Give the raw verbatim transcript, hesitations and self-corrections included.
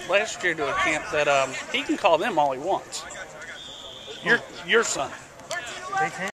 last year to a camp that um, he can call them all he wants. Your your son. They can.